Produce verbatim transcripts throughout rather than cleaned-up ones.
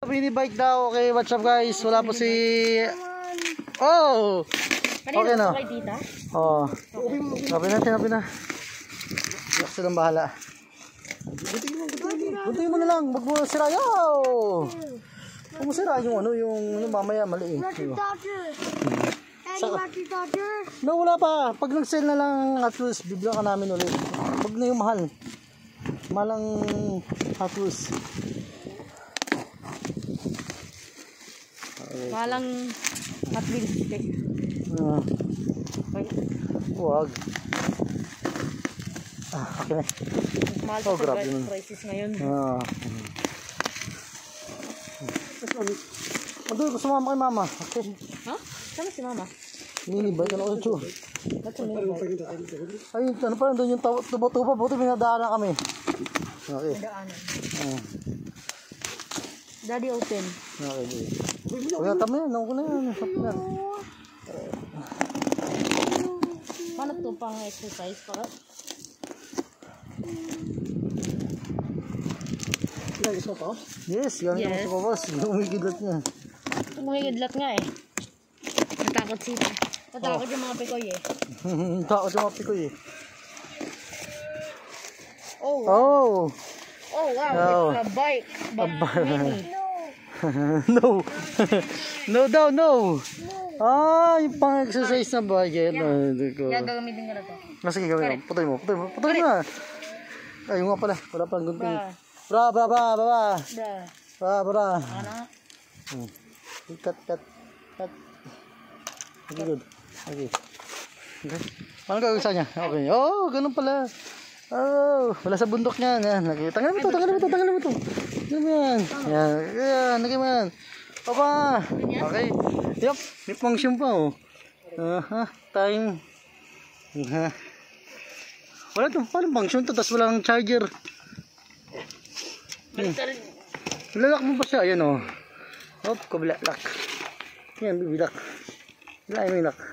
Mini bike daw. Okay, what's up guys? Wala po si... Oh! Okay na. Oh. Sabi natin, sabi na. Gusto lang bahala. Buntuin mo na lang. Huwag mo sira. Yo! Huwag mo sira yung ano, yung ano, mamaya mali eh. Sa... No, wala pa. Pag nag-sale na lang Hot Wheels, bibila ka namin ulit. Huwag na yung mahal. Malang Hot Wheels. Okay. Malang Hot Wheels. Uh, Huwag. Ah, okay na. Mahal oh, sa grabe prices ngayon. Ah. Ando, gusto mama kay mama. Okay. Ha? Sama si mama? Mini bike ano ito? Ba't yung mini bike? Ay, ano pa doon yung tubo-tubo, buti pinadaanan kami. Okay. Pinadaanan. Ah. Daddy open. Okay. Huwag na tama yan, ako na yan. Paano ito pang exercise para? Yes, yan yes. Ito sa papas. Umigidlat niya. Umigidlat nga eh. Natakot sila. Natakot oh. Yung mga pikoy eh. Natakot yung mga pikoy eh. Oh. Wow. Oh. Oh wow, oh. It's a bike. A bike. No. No daw, no. Ah, yung pang-exercise na ba? Yan. Yan, gagamitin ko na ito. Ah, sige, gawin mo. Putoy mo, putoy mo. Putoy mo na. Ayun nga pala. Wala pang gunting. Bra, bra, bra, bra. Bra, bra. Anak. Hmm. Cut, cut, cut. Okay, good. Okay. Okay. Paano gagawin sa niya? Okay. Oh, ganun pala. Oh, wala sa bundok niya. Yan. Tanggalin mo ito, tanggalin mo ito, tanggalin mo ito. Yan, yan. Yan, yan. Lagay mo yan. Papa. Okay. Yup. May function pa, oh. Aha. Time. Aha. Wala ito. Paano function ito? Tapos walang charger. Hmm. Lalak mo pa siya. Ayan, oh. Hop, kabila. Lock. Yan, bibilak. Wala yung lock.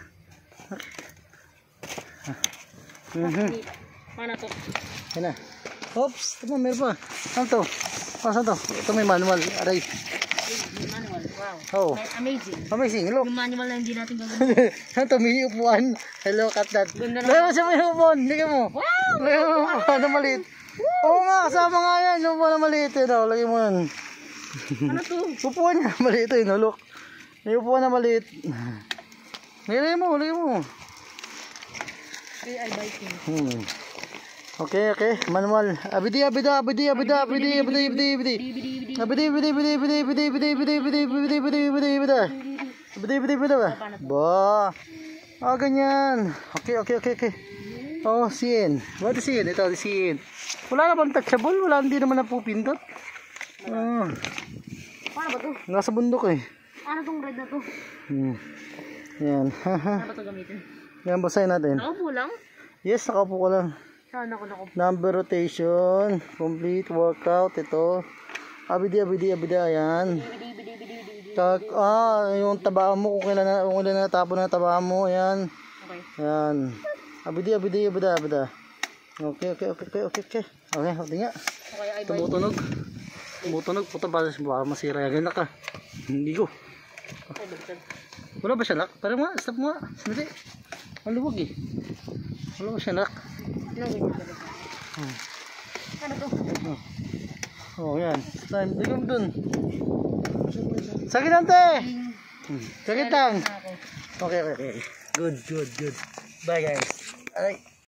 Mhm. Mana to? Yan na. Oops. Ito meron pa. Saan to? Oh, saan to? Ito may manual. Aray. Manual. Wow. Oh. Amazing. Amazing. Look. Yung manual na hindi natin gagawin. Saan to? May upuan. Hello, cat that. Lagyan mo siya may upuan. Lagyan mo. Wow. Lagyan mo upuan na maliit. Oo nga. Kasama nga yan. Yung upuan na maliit. Ito. Lagyan mo yan. Ano to? Upuan na maliit. Ito. Look. May upuan na maliit. Lagyan mo. Lagyan mo. A I biking. Hmm. Okay, okay. Manual. Abidi, abidi, abidi, abidi, abidi, abidi, abidi, abidi. Abidi, abidi, abidi, abidi, abidi, abidi, abidi, abidi, abidi, abidi, abidi, abidi. Abidi, abidi, abidi ba? Ba. Ah, ganyan. Okay, okay, okay, okay. Oh, sin. What is sin? Ito, sin. Wala na bang touchable? Wala, hindi naman napupindot. Oh. Paano ba to? Nasa bundok eh. Ano tong red na to? Hmm. Yan. Ano ba to gamitin? Yan, basahin natin. Nakaupo lang? Yes, nakaupo ko lang. Saan ako nakaupo? Number rotation, complete workout, ito. Abidi, abidi, abidi, ayan. Tak, ah, yung tabaan mo, kung kailan na, kung kailan na natapon na tabaan mo, ayan. Okay. Ayan. Abidi, abidi, abidi, abidi. Okay, okay, okay, okay, okay, okay. Okay, okay nga. Okay, ay tumutunog. Tumutunog, puto ba, baka masira. Ganyan ka. Hindi ko. Wala ba siya lock? Parang nga, stop mo nga. Hindi. Ang luwag eh. Wala ba siya lock? Hmm. Ano to? Oh, yan. Time. Digam dun. Sakit lang, te! Sakit lang. Okay, okay, okay. Good, good, good. Bye, guys. Alright.